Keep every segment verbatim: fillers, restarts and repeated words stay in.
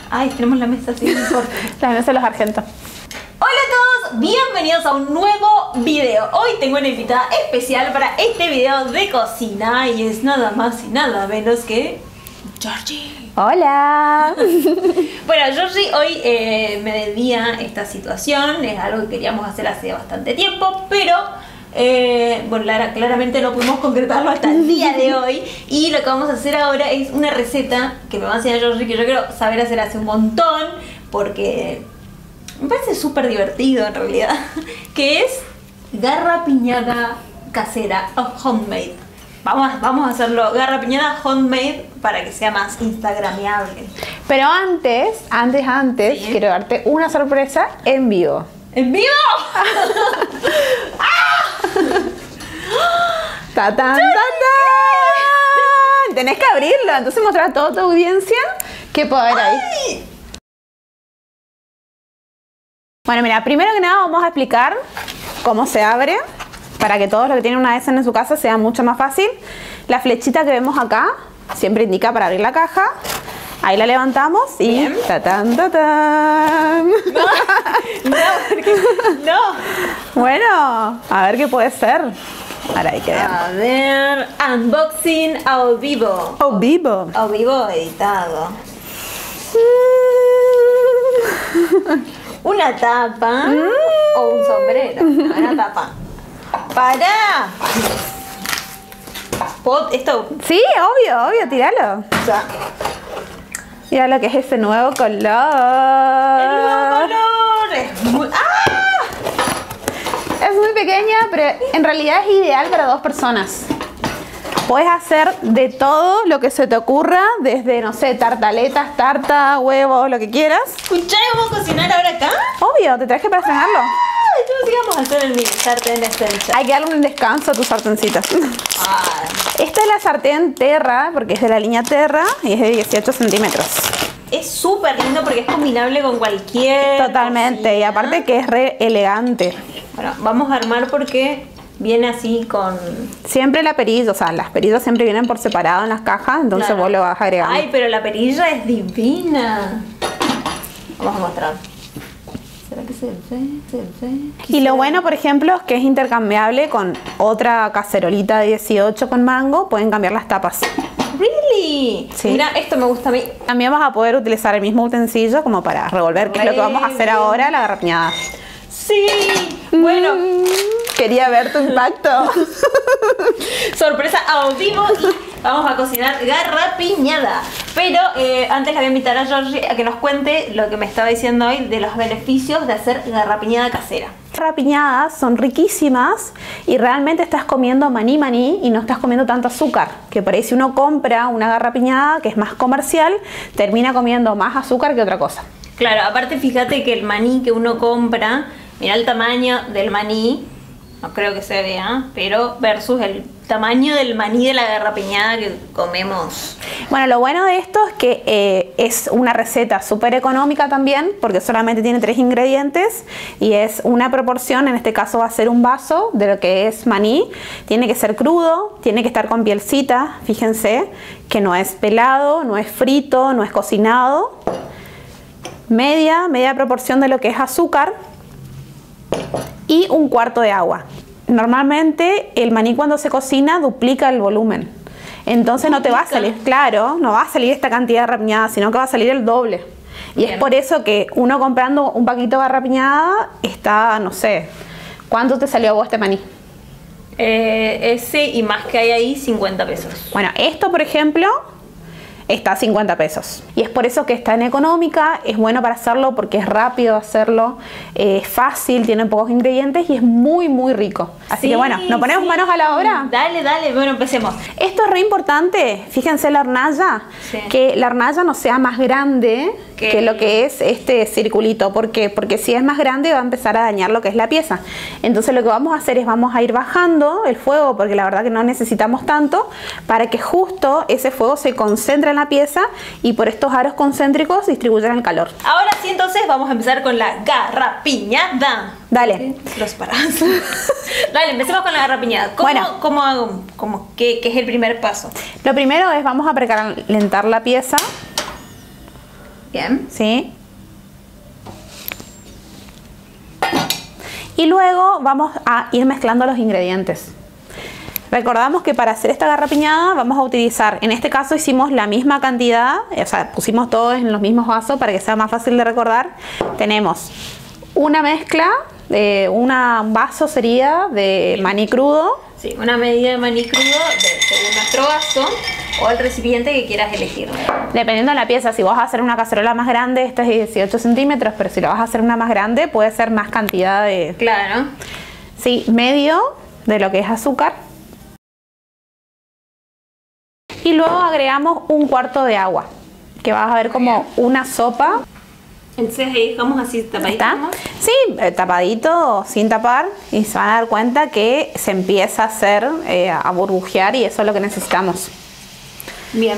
Ay, tenemos la mesa así, no importa. La mesa de los argentos. Hola a todos, bienvenidos a un nuevo video. Hoy tengo una invitada especial para este video de cocina y es nada más y nada menos que Georgie. Hola. Bueno, Georgie hoy eh, me debía esta situación, es algo que queríamos hacer hace bastante tiempo, pero eh, bueno, claramente no pudimos concretarlo hasta el día de hoy. Y lo que vamos a hacer ahora es una receta que me va a enseñar Georgie, que yo quiero saber hacer hace un montón, porque me parece súper divertido en realidad, que es garrapiñada casera o homemade. Vamos, vamos a hacerlo garrapiñada homemade para que sea más instagramiable. Pero antes, antes, antes, sí, quiero darte una sorpresa en vivo. ¿En vivo? ¡Ah! ¡Ta, tan, ta, tan! Tenés que abrirlo, entonces mostrar a toda tu audiencia qué puede haber ahí. ¡Ay! Bueno, mira, primero que nada vamos a explicar cómo se abre para que todos los que tienen una de esas en su casa sea mucho más fácil. La flechita que vemos acá siempre indica para abrir la caja. Ahí la levantamos y Bien. ta tan ta tan. No, no, porque no. Bueno, a ver qué puede ser. Ahora hay que ver. A ver, unboxing ao vivo. Oh, vivo. Ao vivo editado. Una tapa mm. o un sombrero. Una tapa. ¡Para! ¿Puedo esto? Sí, obvio, obvio, tíralo. O sea, mira lo que es ese nuevo color. el nuevo color es muy... ¡Ah! Es muy pequeña, pero en realidad es ideal para dos personas. Puedes hacer de todo lo que se te ocurra, desde, no sé, tartaletas, tarta, huevos, lo que quieras. ¿Escuchá? ¿Vamos a cocinar ahora acá? Obvio, te traje para estrenarlo. Ay, yo sí vamos a hacer el mini sartén esencia. Hay que darle un descanso a tus sartencitas. Ay. Esta es la sartén Terra, porque es de la línea Terra y es de dieciocho centímetros. Es súper lindo porque es combinable con cualquier Totalmente, cocina. y aparte que es re elegante. Bueno, vamos a armar porque viene así con... Siempre la perilla, o sea, las perillas siempre vienen por separado en las cajas, entonces Claro. vos lo vas agregando. Ay, pero la perilla es divina. Vamos a mostrar. ¿Será que se ve? ¿Se ve? Y lo bueno, por ejemplo, es que es intercambiable con otra cacerolita de dieciocho con mango, pueden cambiar las tapas. ¿Really? Sí. Mira, esto me gusta a mí. También vas a poder utilizar el mismo utensilio como para revolver, que es lo que vamos a hacer ahora, la garrapiñada. Sí. Bueno, Mm, quería ver tu impacto. sorpresa a vivo y vamos a cocinar garrapiñada. Pero eh, antes la voy a invitar a Georgie a que nos cuente lo que me estaba diciendo hoy de los beneficios de hacer garrapiñada casera. Las garrapiñadas son riquísimas y realmente estás comiendo maní maní y no estás comiendo tanto azúcar. Que por ahí si uno compra una garrapiñada que es más comercial, termina comiendo más azúcar que otra cosa. Claro, aparte fíjate que el maní que uno compra, mira el tamaño del maní, no creo que se vea, pero versus el tamaño del maní de la garrapiñada que comemos. Bueno, lo bueno de esto es que eh, es una receta súper económica también, porque solamente tiene tres ingredientes y es una proporción, en este caso va a ser un vaso de lo que es maní. Tiene que ser crudo, tiene que estar con pielcita, fíjense que no es pelado, no es frito, no es cocinado. Media, media proporción de lo que es azúcar y un cuarto de agua. Normalmente el maní cuando se cocina duplica el volumen. Entonces no te va a salir, claro, no va a salir esta cantidad de garrapiñada, sino que va a salir el doble. Y Bien. es por eso que uno comprando un paquito de garrapiñada está, no sé, ¿cuánto te salió a vos este maní? Eh, ese y más que hay ahí, cincuenta pesos. Bueno, esto por ejemplo está a cincuenta pesos. Y es por eso que está en económica, es bueno para hacerlo porque es rápido hacerlo, es fácil, tiene pocos ingredientes y es muy muy rico. Así Sí, que bueno, ¿nos ponemos sí. manos a la obra? Dale, dale, bueno, empecemos. Esto es re importante, fíjense la hornalla, Sí. que la hornalla no sea más grande Que- que lo que es este circulito. ¿Por qué? Porque si es más grande va a empezar a dañar lo que es la pieza. Entonces lo que vamos a hacer es vamos a ir bajando el fuego, porque la verdad que no necesitamos tanto, para que justo ese fuego se concentre en la pieza y por estos aros concéntricos distribuyan el calor. Ahora sí, entonces vamos a empezar con la garrapiñada. Dale. Los paras. Dale, empecemos con la garrapiñada. ¿Cómo, Bueno. ¿cómo hago? ¿Cómo, qué, ¿Qué es el primer paso? Lo primero es vamos a precalentar la pieza. Bien. ¿Sí? Y luego vamos a ir mezclando los ingredientes. Recordamos que para hacer esta garrapiñada vamos a utilizar, en este caso hicimos la misma cantidad, o sea, pusimos todo en los mismos vasos para que sea más fácil de recordar. Tenemos una mezcla, de una, un vaso sería de maní crudo. Sí, una medida de maní crudo de, según nuestro vaso o el recipiente que quieras elegir. Dependiendo de la pieza, si vas a hacer una cacerola más grande, esta es de dieciocho centímetros, pero si lo vas a hacer una más grande, puede ser más cantidad de... Claro. Sí, medio de lo que es azúcar. Y luego agregamos un cuarto de agua, que vas a ver como una sopa. Entonces ahí dejamos así tapadito. ¿Está? Sí, eh, tapadito, sin tapar, y se van a dar cuenta que se empieza a hacer, eh, a burbujear, y eso es lo que necesitamos. Bien.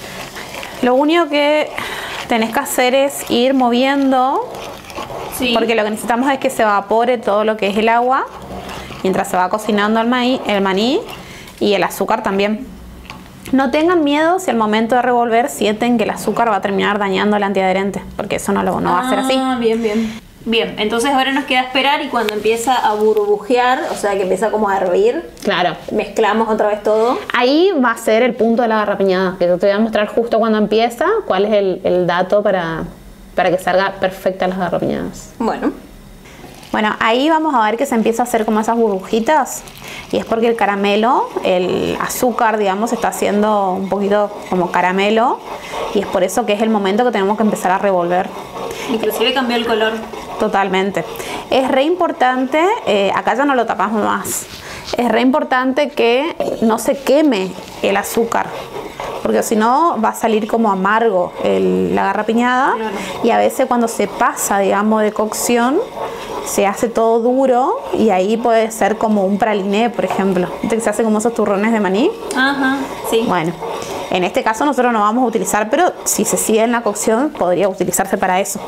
Lo único que tenés que hacer es ir moviendo, sí, porque lo que necesitamos es que se evapore todo lo que es el agua, mientras se va cocinando el maní, el maní y el azúcar también. No tengan miedo si al momento de revolver sienten que el azúcar va a terminar dañando el antiadherente, porque eso no, lo, no va a ser así. Ah, bien, bien. Bien, entonces ahora nos queda esperar, y cuando empieza a burbujear, o sea que empieza como a hervir, Claro. mezclamos otra vez todo. Ahí va a ser el punto de la garrapiñada, que te voy a mostrar justo cuando empieza cuál es el, el dato para, para que salga perfecta las garrapiñadas. Bueno. Bueno, ahí vamos a ver que se empieza a hacer como esas burbujitas, y es porque el caramelo, el azúcar, digamos, está haciendo un poquito como caramelo, y es por eso que es el momento que tenemos que empezar a revolver. Inclusive cambió el color. Totalmente. Es re importante, eh, acá ya no lo tapamos más, es re importante que no se queme el azúcar, porque si no va a salir como amargo el, la garrapiñada. Claro. Y a veces cuando se pasa, digamos, de cocción, se hace todo duro, y ahí puede ser como un praliné, por ejemplo. ¿Viste que se hace como esos turrones de maní? Ajá, sí. Bueno, en este caso nosotros no vamos a utilizar, pero si se sigue en la cocción podría utilizarse para eso.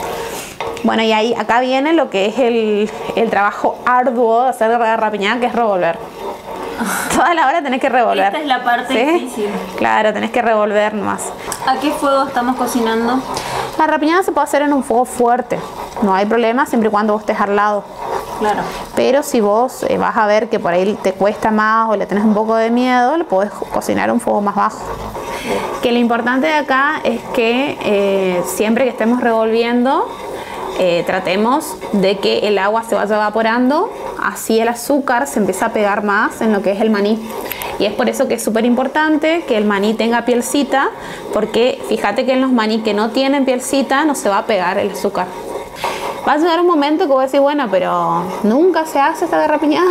Bueno, y ahí acá viene lo que es el, el trabajo arduo de hacer garrapiñada, que es revolver. Toda la hora tenés que revolver. Esta es la parte ¿Sí? difícil. Claro, tenés que revolver nomás. ¿A qué fuego estamos cocinando? La garrapiñada se puede hacer en un fuego fuerte, no hay problema, siempre y cuando vos estés al lado. Claro. Pero si vos eh, vas a ver que por ahí te cuesta más o le tenés un poco de miedo, lo podés cocinar a un fuego más bajo. Que lo importante de acá es que eh, siempre que estemos revolviendo, eh, tratemos de que el agua se vaya evaporando, así el azúcar se empieza a pegar más en lo que es el maní. Y es por eso que es súper importante que el maní tenga pielcita, porque fíjate que en los maní que no tienen pielcita no se va a pegar el azúcar. Va a llegar un momento que voy a decir, bueno, pero nunca se hace esta garrapiñada,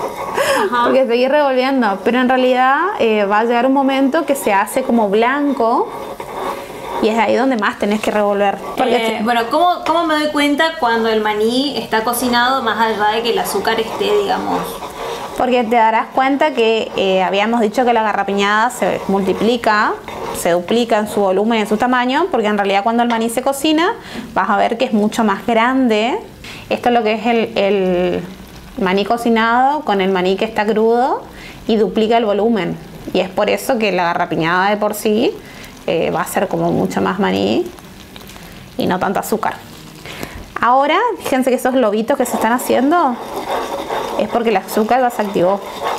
porque seguir revolviendo. Pero en realidad eh, va a llegar un momento que se hace como blanco, y es ahí donde más tenés que revolver. Eh, bueno, ¿cómo, ¿cómo me doy cuenta cuando el maní está cocinado, más allá de que el azúcar esté, digamos? Porque te darás cuenta que eh, habíamos dicho que la garrapiñada se multiplica, se duplica en su volumen y en su tamaño, porque en realidad cuando el maní se cocina vas a ver que es mucho más grande. Esto es lo que es el, el maní cocinado con el maní que está crudo, y duplica el volumen, y es por eso que la garrapiñada de por sí eh, va a ser como mucho más maní y no tanto azúcar. Ahora fíjense que esos lobitos que se están haciendo es porque el azúcar ya se activó.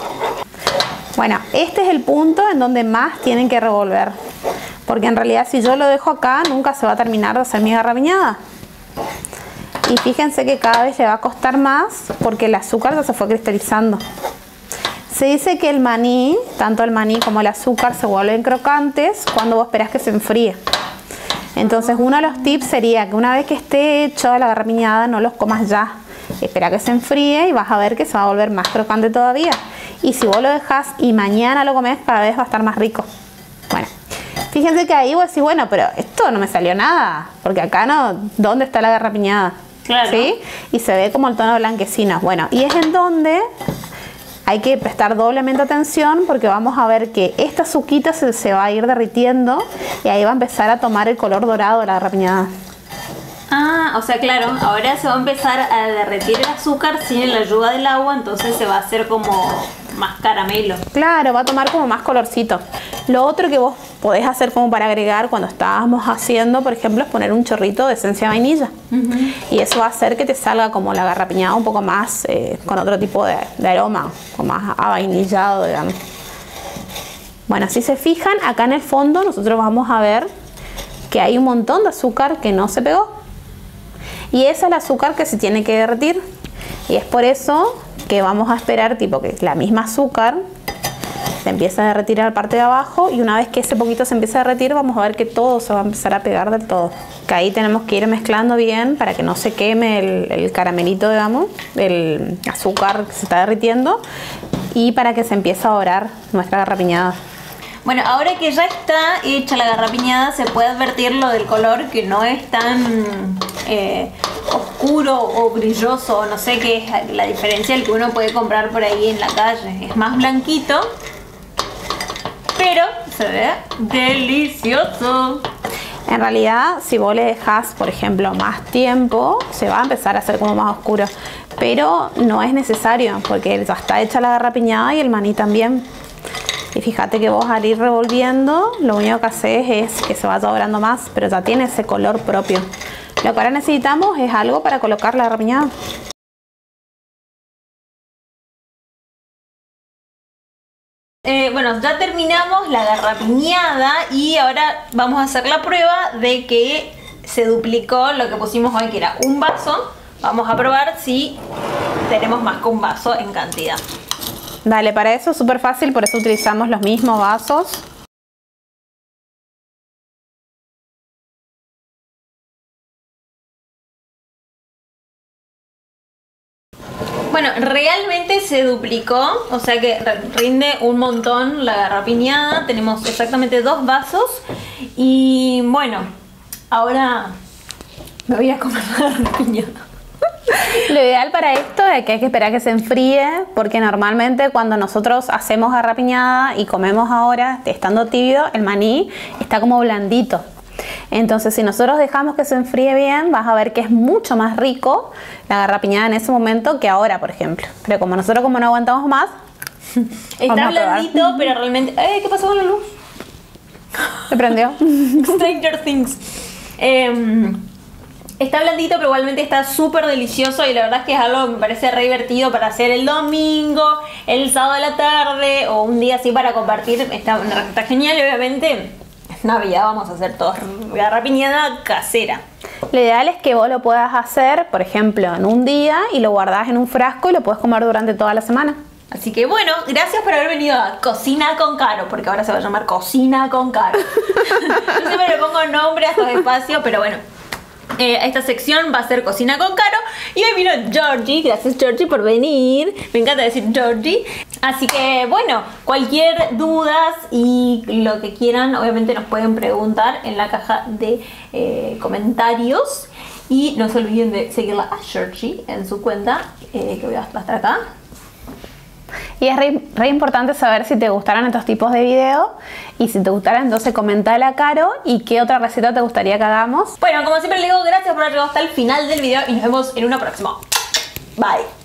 Bueno, este es el punto en donde más tienen que revolver, porque en realidad si yo lo dejo acá nunca se va a terminar de hacer mi garrapiñada. Y fíjense que cada vez le va a costar más porque el azúcar ya se fue cristalizando. Se dice que el maní, tanto el maní como el azúcar, se vuelven crocantes cuando vos esperás que se enfríe. Entonces uno de los tips sería que una vez que esté hecho la garrapiñada no los comas ya. Espera que se enfríe y vas a ver que se va a volver más crocante todavía. Y si vos lo dejas y mañana lo comes, cada vez va a estar más rico. Bueno, fíjense que ahí vos decís, bueno, pero esto no me salió nada, porque acá no, ¿dónde está la garrapiñada? Claro. ¿Sí? Y se ve como el tono blanquecino. Bueno, y es en donde hay que prestar doblemente atención, porque vamos a ver que esta azuquita se, se va a ir derritiendo, y ahí va a empezar a tomar el color dorado de la garrapiñada. Ah, o sea, claro, ahora se va a empezar a derretir el azúcar sin la ayuda del agua, entonces se va a hacer como más caramelo. Claro, va a tomar como más colorcito. Lo otro que vos podés hacer como para agregar cuando estábamos haciendo, por ejemplo, es poner un chorrito de esencia de vainilla. Uh-huh. Y eso va a hacer que te salga como la garrapiñada un poco más, eh, con otro tipo de, de aroma, o más avainillado, digamos. Bueno, si se fijan, acá en el fondo nosotros vamos a ver que hay un montón de azúcar que no se pegó. Y esa es el azúcar que se tiene que derretir. Y es por eso que vamos a esperar tipo que la misma azúcar se empieza a derretir a la parte de abajo, y una vez que ese poquito se empieza a derretir vamos a ver que todo se va a empezar a pegar del todo. Que ahí tenemos que ir mezclando bien para que no se queme el, el caramelito, digamos, el azúcar que se está derritiendo, y para que se empiece a dorar nuestra garrapiñada. Bueno, ahora que ya está hecha la garrapiñada, se puede advertir lo del color, que no es tan eh, oscuro o brilloso, no sé qué es la diferencia del que uno puede comprar por ahí en la calle. Es más blanquito, pero se ve delicioso. En realidad, si vos le dejás, por ejemplo, más tiempo, se va a empezar a hacer como más oscuro. Pero no es necesario, porque ya está hecha la garrapiñada y el maní también. Y fíjate que vos al ir revolviendo, lo único que haces es que se vaya dorando más, pero ya tiene ese color propio. Lo que ahora necesitamos es algo para colocar la garrapiñada. Eh, bueno, ya terminamos la garrapiñada y ahora vamos a hacer la prueba de que se duplicó lo que pusimos hoy, que era un vaso. Vamos a probar si tenemos más que un vaso en cantidad. Dale, para eso es súper fácil, por eso utilizamos los mismos vasos. Bueno, realmente se duplicó, o sea que rinde un montón la garrapiñada. Tenemos exactamente dos vasos y bueno, ahora me voy a comer la garrapiñada. Lo ideal para esto es que hay que esperar que se enfríe, porque normalmente cuando nosotros hacemos garrapiñada y comemos ahora, estando tibio, el maní está como blandito. Entonces si nosotros dejamos que se enfríe bien, vas a ver que es mucho más rico la garrapiñada en ese momento que ahora, por ejemplo. Pero como nosotros como no aguantamos más, está blandito, pero realmente... ¡Eh! ¿Qué pasó con la luz? Se prendió. Stranger Things. Eh, Está blandito, pero igualmente está súper delicioso, y la verdad es que es algo que me parece re divertido para hacer el domingo, el sábado a la tarde o un día así para compartir. Está una receta genial, y obviamente es Navidad, vamos a hacer todo garrapiñada casera. Lo ideal es que vos lo puedas hacer, por ejemplo, en un día y lo guardás en un frasco y lo puedes comer durante toda la semana. Así que bueno, gracias por haber venido a Cocina con Caro, porque ahora se va a llamar Cocina con Caro. Yo siempre le pongo nombre a estos espacios, pero bueno. Eh, esta sección va a ser Cocina con Caro, y hoy vino Georgie. Gracias, Georgie, por venir. Me encanta decir Georgie. Así que bueno, cualquier dudas y lo que quieran, obviamente nos pueden preguntar en la caja de eh, comentarios. Y no se olviden de seguirla a Georgie en su cuenta, eh, que voy a estar acá. Y es re, re importante saber si te gustaron estos tipos de videos, y si te gustaran, entonces comentale a Caro y qué otra receta te gustaría que hagamos. Bueno, como siempre le digo, gracias por haber llegado hasta el final del video y nos vemos en una próxima. Bye.